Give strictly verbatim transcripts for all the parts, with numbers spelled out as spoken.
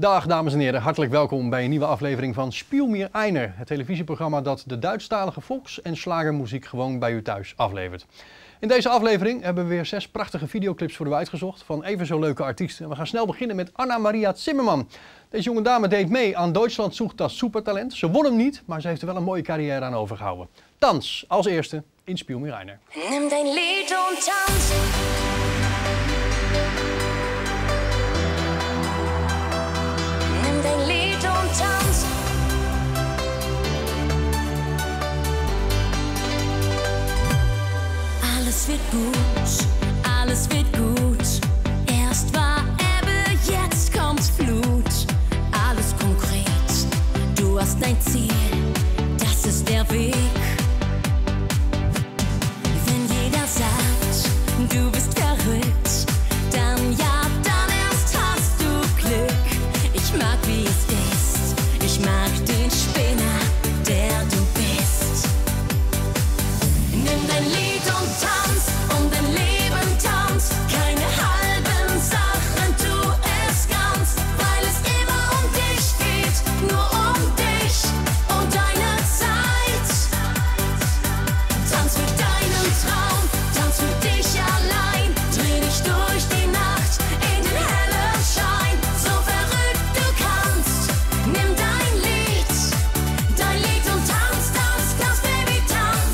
Dag dames en heren, hartelijk welkom bij een nieuwe aflevering van Spiel mir einer, het televisieprogramma dat de Duitsstalige volks- en slagermuziek gewoon bij u thuis aflevert. In deze aflevering hebben we weer zes prachtige videoclips voor u uitgezocht van even zo leuke artiesten. We gaan snel beginnen met Anna-Maria Zimmermann. Deze jonge dame deed mee aan Deutschland zoekt das Supertalent. Ze won hem niet, maar ze heeft er wel een mooie carrière aan overgehouden. Tanz als eerste in Spiel mir einer. Nimm dein Lied und tanz. Nimm dein Lied und tanz. Alles wird gut, alles wird gut. Erst war Ebbe, jetzt kommt Flut. Alles konkret, du hast dein Ziel, das ist der Weg. Wenn jeder sagt, du bist verrückt, dann ja, dann erst hast du Glück. Ich mag, wie es ist, ich mag den Spinner, der du bist. Nimm dein Lied und tanz, um dein Leben tanz. Keine halben Sachen, tu es ganz, weil es immer um dich geht, nur um dich und deine Zeit. Tanz für deinen Traum, tanz für dich allein. Dreh dich durch die Nacht in den hellen Schein. So verrückt du kannst, nimm dein Lied, dein Lied und tanz, tanz, tanz, Baby, tanz.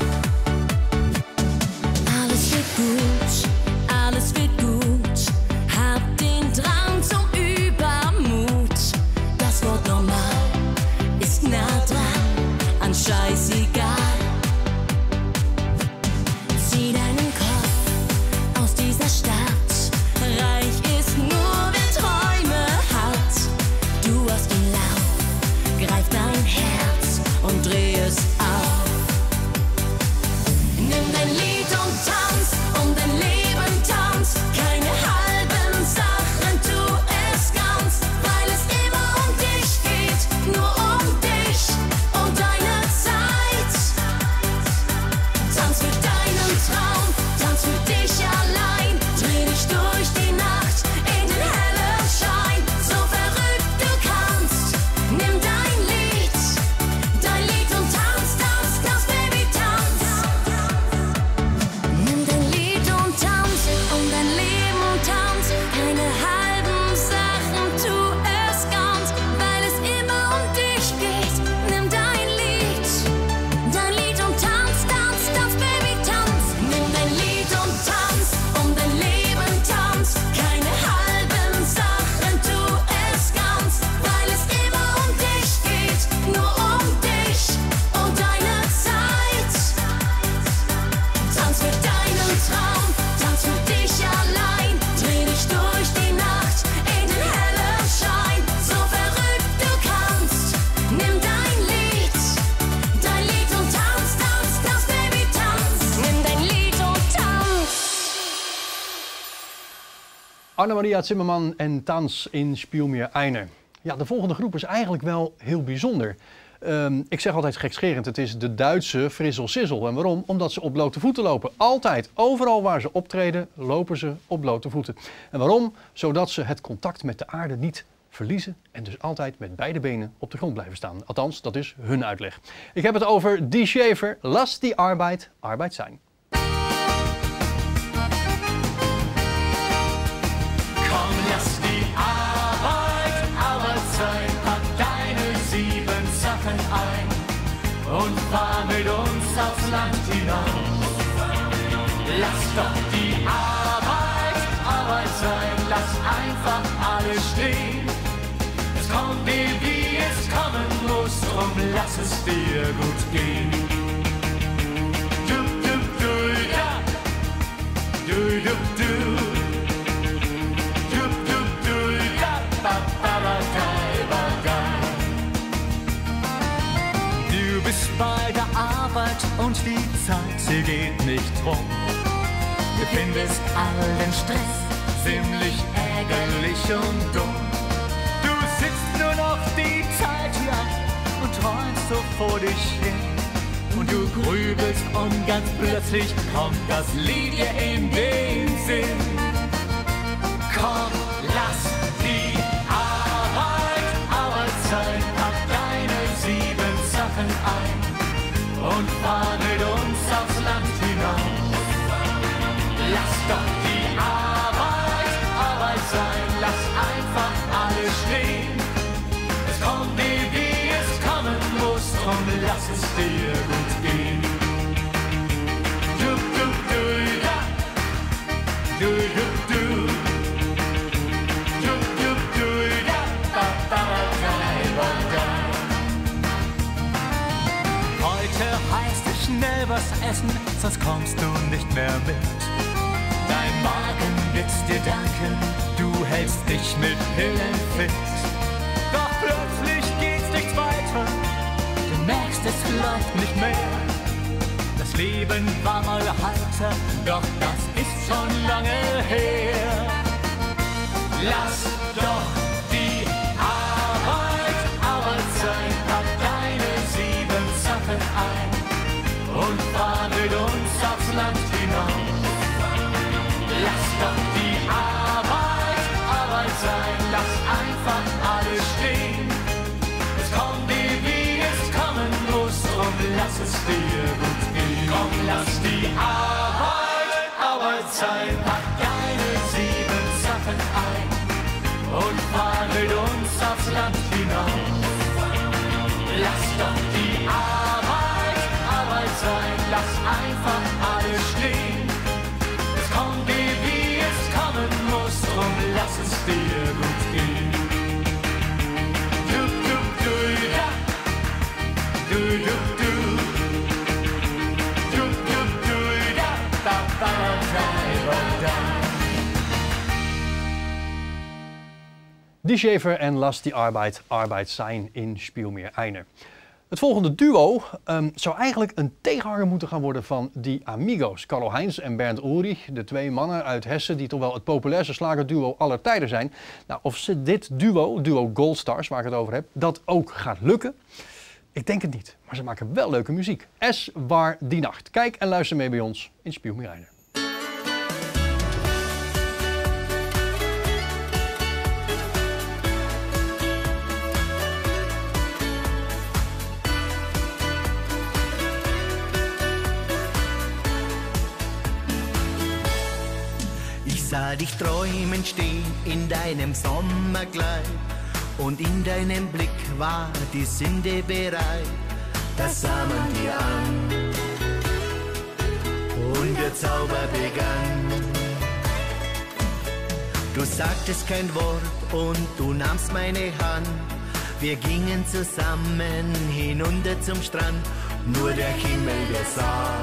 Alles wird gut, alles wird gut. Hab den Drang zum Übermut. Das Wort normal ist nah dran an scheißegal. Zieh deinen Kopf aus dieser Stadt. Reich ist nur, wer Träume hat. Du hast den Lauf, greif dein Herz und dreh es auf. Nimm dein Lied und tanz, um dein Leben tanz. Keine halben Sachen, tu es ganz, weil es immer um dich geht, nur um dich und deine Zeit. Tanz für deinen Traum, tanz für dich allein. Dreh dich durch die Nacht in den hellen Schein. So verrückt du kannst, nimm dein Lied, dein Lied und tanz, tanz, tanz, Baby, tanz. Nimm dein Lied und tanz, um dein Leben tanz. Keine halben Sachen, tu es ganz, weil es immer um dich geht. Nimm dein Lied, dein Lied und tanz, tanz, tanz, Baby, tanz. Nimm dein Lied und tanz, um dein Leben tanz. Keine halben Sachen, tu es ganz, weil es immer um dich geht, nur um dich und deine Zeit. Tanz für deinen Traum, tanz für dich allein. Dreh dich durch die Nacht in den hellen Schein. So verrückt du kannst, nimm dein Lied, dein Lied und tanz, tanz, tanz, Baby, tanz. Nimm dein Lied und tanz. Anna-Maria Zimmermann en Tanz in Spiel mir einer. Ja, de volgende groep is eigenlijk wel heel bijzonder. Ehm, ik zeg altijd gekscherend, het is de Duitse Frissel Sissel. En waarom? Omdat ze op blote voeten lopen. Altijd, overal waar ze optreden, lopen ze op blote voeten. En waarom? Zodat ze het contact met de aarde niet verliezen en dus altijd met beide benen op de grond blijven staan. Althans, dat is hun uitleg. Ik heb het over Die Schäfer, Lass die Arbeit Arbeit sein. Komm, lass die Arbeit Arbeit sein, pack deine sieben Sachen ein und fahr mit uns aufs Land hinaus. Lass doch die Arbeit Arbeit sein, lass einfach alles stehen. Es kommt dir, wie es kommen muss, drum lass es dir gut gehen. Du, du, du, ja. Du, du, du. Du bist bei der Arbeit und die Zeit, sie geht nicht rum. Du findest allen Stress ziemlich ärgerlich und dumm. Du sitzt nur noch die Zeit lang und träumst so vor dich hin. Und du grübelst und ganz plötzlich kommt das Lied dir in den Sinn. Komm, lass die Arbeit was essen, sonst kommst du nicht mehr mit. Dein Magen wird dir danken, du hältst dich mit Pillen fit. Doch plötzlich geht's nichts weiter, du merkst, es läuft nicht mehr. Das Leben war mal Halter, doch das ist schon lange her. Lass doch die Arbeit Arbeit sein, pack deine sieben Sachen ein und fahr mit uns aufs Land hinaus. Lass doch die Arbeit Arbeit sein, lass einfach alles stehen. Es kommt dir, wie es kommen muss, drum lass es dir gut gehen. Komm, lass die Arbeit Arbeit sein, pack deine sieben Sachen ein und fahr mit uns aufs Land hinaus. Lass doch die Arbeit Arbeit sein, lass einfach alles stehen. Es kommt dir, wie es kommen muss, drum lass es dir gut gehen. Du, du, du, da. Du, du, du. Du, du, du, da. Ba, ba, da, ba, da. Die Schäfer en Lass die Arbeit Arbeit zijn in Spielmeer Eine. Het volgende duo um, zou eigenlijk een tegenhanger moeten gaan worden van die Amigos. Carlo Heinz en Bernd Ulrich, de twee mannen uit Hessen die toch wel het populairste slagerduo aller tijden zijn. Nou, of ze dit duo, duo Gold Stars waar ik het over heb, dat ook gaat lukken, ik denk het niet. Maar ze maken wel leuke muziek. Es war die Nacht. Kijk en luister mee bij ons in Spielmeer Eine. Sah dich träumen stehen in deinem Sommerkleid und in deinem Blick war die Sünde bereit. Das sah man dir an und der Zauber begann. Du sagtest kein Wort und du nahmst meine Hand. Wir gingen zusammen hinunter zum Strand, nur der Himmel, der sah,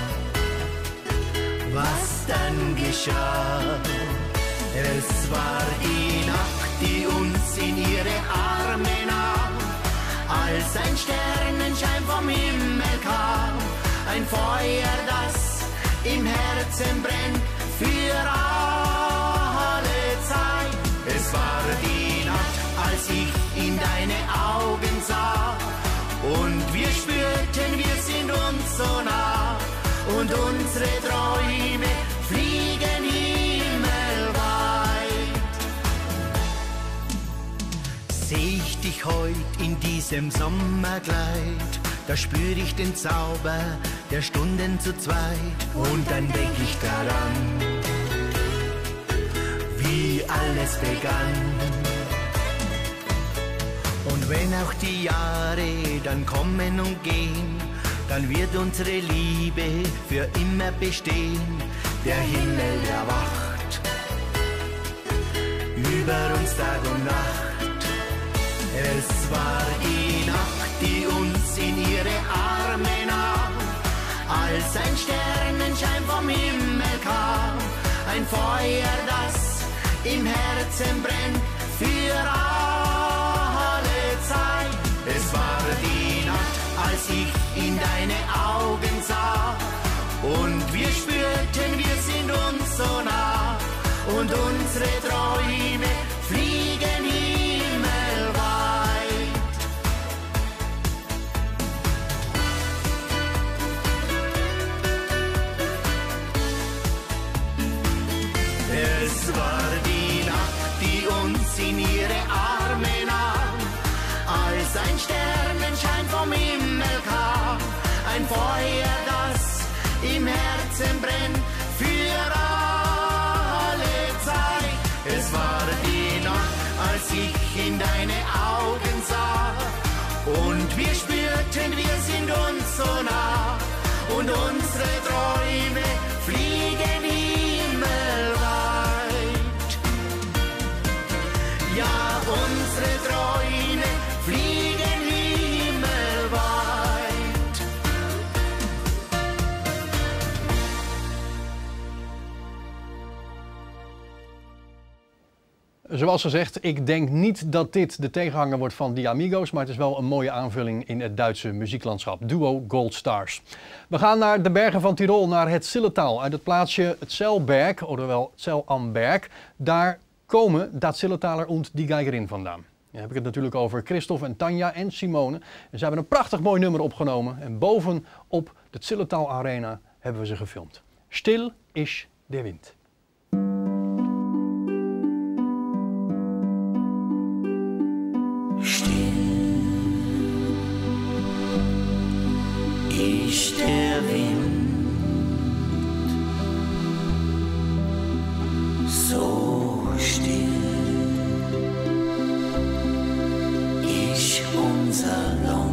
was dann geschah. Es war die Nacht, die uns in ihre Arme nahm, als ein Sternenschein vom Himmel kam, ein Feuer, das im Herzen brennt für alle Zeit. Es war die Nacht, als ich in deine Augen sah und wir spürten, wir sind uns so nah und unsere Träume fliegen himmelweit. Seh ich dich heut in diesem Sommerkleid, da spür ich den Zauber der Stunden zu zweit und dann denk ich daran, wie alles begann. Und wenn auch die Jahre dann kommen und gehen, dann wird unsere Liebe für immer bestehen. Der Himmel, der wacht über uns Tag und Nacht. Es war die Nacht, die uns in ihre Arme nahm, als ein Sternenschein vom Himmel kam, ein Feuer, das im Herzen brennt für alle Zeit. Es war die Nacht, als ich in deine Augen sah und wir spürten, wir sind uns so nah und unsere Träume fliegen himmelweit. Es war die Nacht, die uns in ihre Arme nahm, als ein Sternenschein vom Himmel kam, ein Feuer, das im Herzen brennt für alle Zeit. Es war die Nacht, als ich in deine Augen sah und wir spürten, wir sind uns so nah und unsere Träume fliegen himmelweit. Ja, unsere Träume fliegen himmelweit. Zoals gezegd, ik denk niet dat dit de tegenhanger wordt van Die Amigos, maar het is wel een mooie aanvulling in het Duitse muzieklandschap. Duo Gold Stars. We gaan naar de bergen van Tirol, naar het Zillertal. Uit het plaatsje Zellberg, oftewel Zell am Berg. Daar komen Dat Zillertaler und die Geigerin vandaan. Dan heb ik het natuurlijk over Christoph en Tanja en Simone. En ze hebben een prachtig mooi nummer opgenomen. En boven op de Zillertal Arena hebben we ze gefilmd. Stil is de wind. Ist der Wind so still, ist unser Land.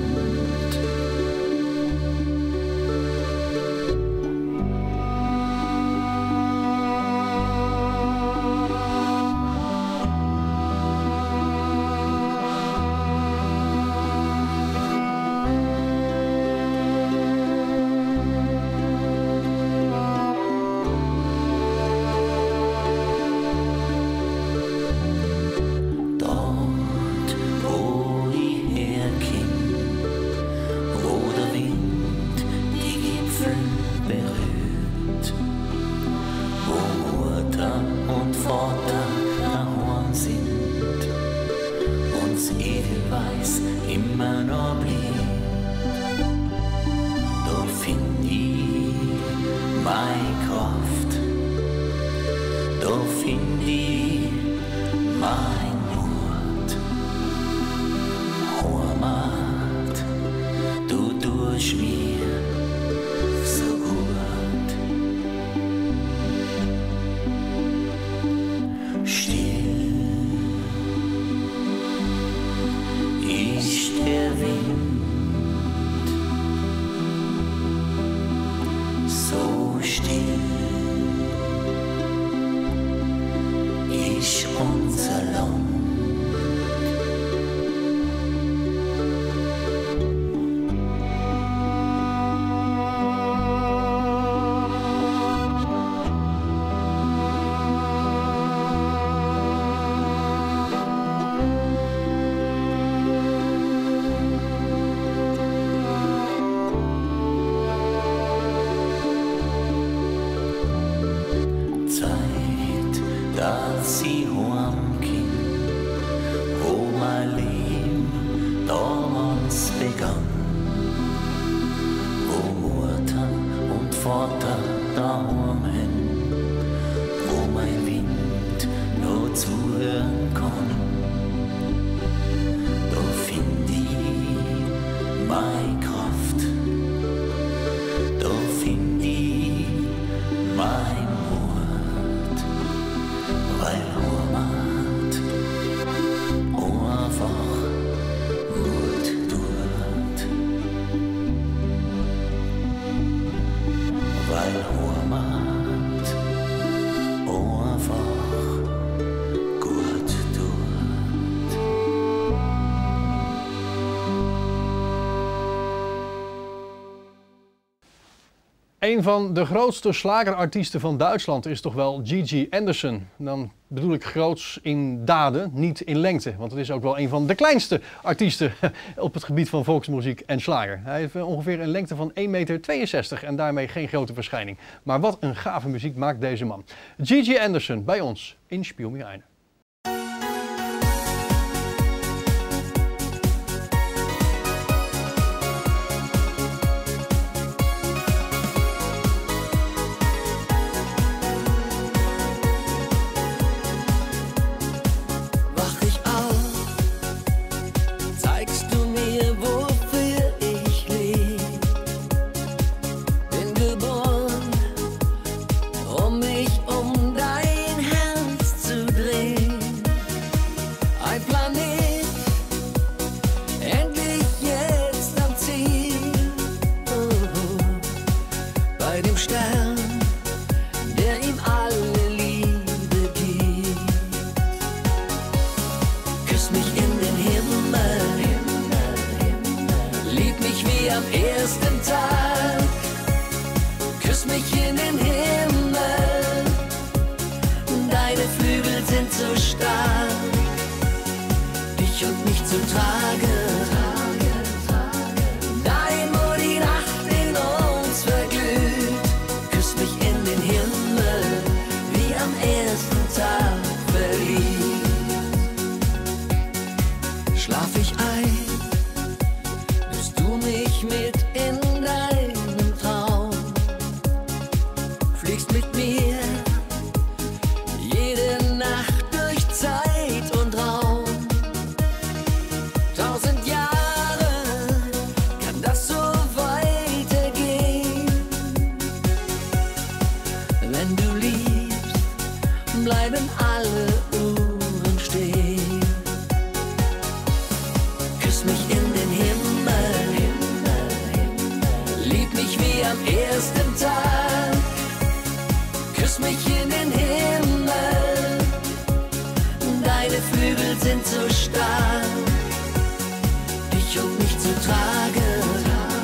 Een van de grootste slagerartiesten van Duitsland is toch wel Gigi Anderson. Dan bedoel ik groots in daden, niet in lengte. Want het is ook wel een van de kleinste artiesten op het gebied van volksmuziek en slager. Hij heeft ongeveer een lengte van één komma tweeënzestig meter en daarmee geen grote verschijning. Maar wat een gave muziek maakt deze man. Gigi Anderson bij ons in Spiel mir eine. So stark. zu tragen. Dahin, wo die Nacht in uns verglüht, küsst mich in den Himmel, wie am ersten Tag verliebt. Schlaf ich ein, nimmst du mich mit in deinen Traum, fliegst mit mir jede Nacht durch Zeit und Raum. Tausend Jahre kann das so weitergehen. Wenn du liebst, bleiben alle Uhren stehen. Küss mich in den Himmel, lieb mich wie am ersten Tag. Küss mich in den Himmel, deine Flügel sind so stark, dich und mich zu tragen.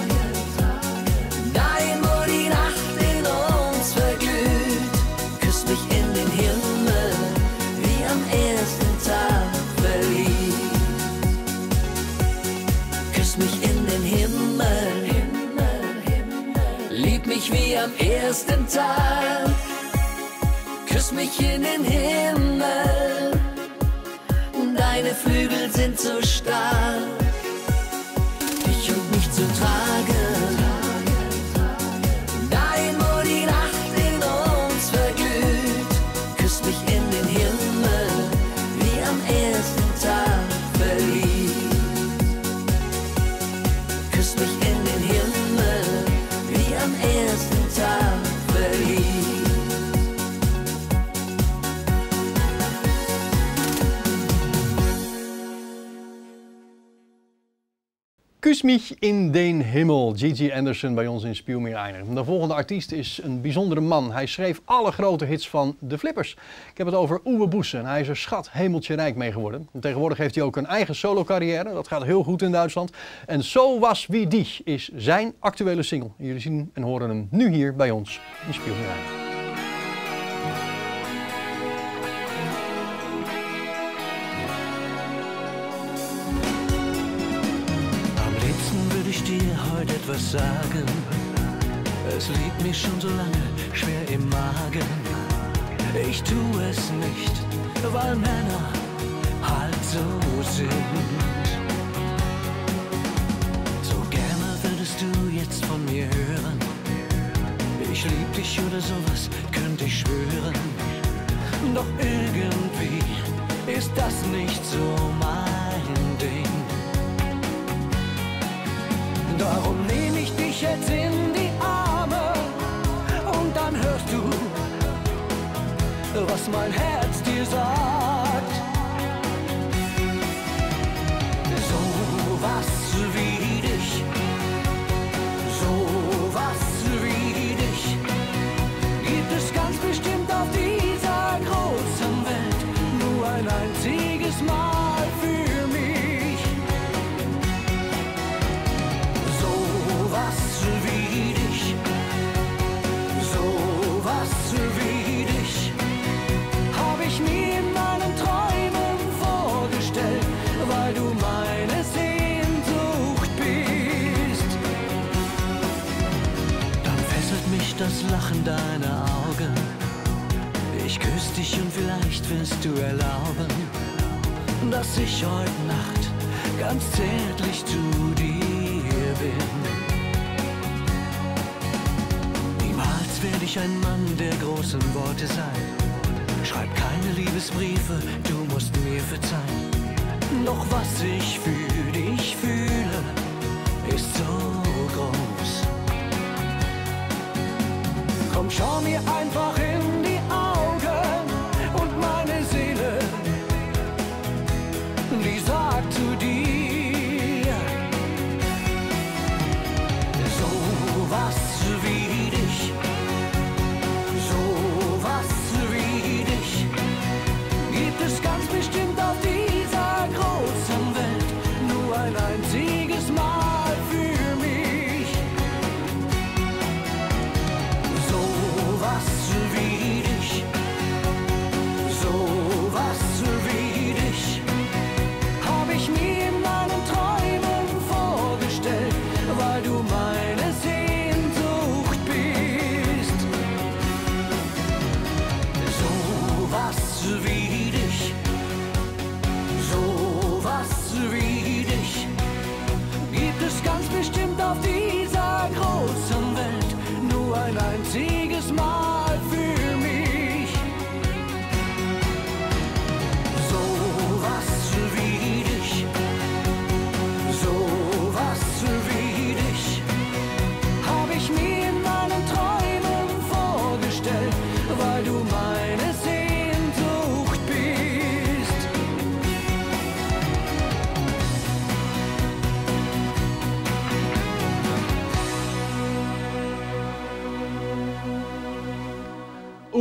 Dahin, wo die Nacht in uns verglüht, küss mich in den Himmel, wie am ersten Tag verliebt. Küss mich in den Himmel, lieb mich wie am ersten Tag. Küss mich in den Himmel, deine Flügel sind so stark, dich und mich zu tragen. Dahin, wo die Nacht in uns verglüht, küss mich in den Himmel, wie am ersten Tag verliebt. Küss mich in den Himmel, wie am ersten Tag verliebt. Kus mich in den Himmel, Gigi Anderson bij ons in Spielmeer-Einer. De volgende artiest is een bijzondere man. Hij schreef alle grote hits van de Flippers. Ik heb het over Uwe Bosse en hij is er schat hemeltje rijk mee geworden. En tegenwoordig heeft hij ook een eigen solo-carrière. Dat gaat heel goed in Duitsland. En Zo was wie die is zijn actuele single. Jullie zien en horen hem nu hier bij ons in Spielmeer-Einer. Ich dir heute etwas sagen, es liegt mir schon so lange schwer im Magen. Ich tue es nicht, weil Männer halt so sind. So gerne würdest du jetzt von mir hören, ich lieb dich oder sowas, könnte ich schwören. Doch irgendwie ist das nicht so mein Ding. Darum nehm ich dich jetzt in die Arme und dann hörst du, was mein Herz dir sagt. So was wie dich, so was wie dich, gibt es ganz bestimmt auf dieser großen Welt nur ein einziges Mal für mich. Was wie dich, so was wie dich, hab ich mir in meinen Träumen vorgestellt, weil du meine Sehnsucht bist. Dann fesselt mich das Lachen deiner Augen, ich küss dich und vielleicht wirst du erlauben, dass ich heute Nacht ganz zärtlich zu dir bin. Werde ich ein Mann der großen Worte sein. Schreib keine Liebesbriefe, du musst mir verzeihen. Doch was ich für dich fühle, ist so groß. Komm, schau mir einfach in die Augen und meine Seele, die sagt zu dir, so was wie dich. Ganz bestimmt auf dieser großen Welt nur ein einziges Mal für mich. So was wie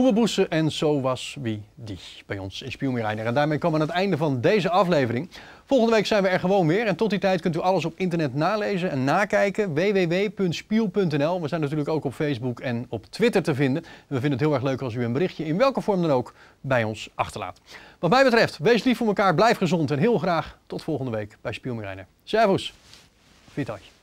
Uwe Bosse en Zo was wie die bij ons in Spiel mir einer. En daarmee komen we aan het einde van deze aflevering. Volgende week zijn we er gewoon weer. En tot die tijd kunt u alles op internet nalezen en nakijken. w w w punt spiel punt n l. We zijn natuurlijk ook op Facebook en op Twitter te vinden. En we vinden het heel erg leuk als u een berichtje in welke vorm dan ook bij ons achterlaat. Wat mij betreft, wees lief voor elkaar, blijf gezond en heel graag tot volgende week bij Spiel mir einer. Servus, viert euch.